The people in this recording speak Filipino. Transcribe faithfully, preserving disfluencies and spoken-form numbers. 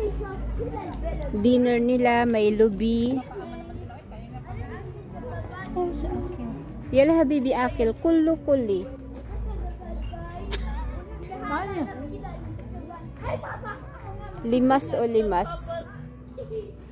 Dinner nila, may lubi. Yala habibi akil, kullu kulli. Limas o limas.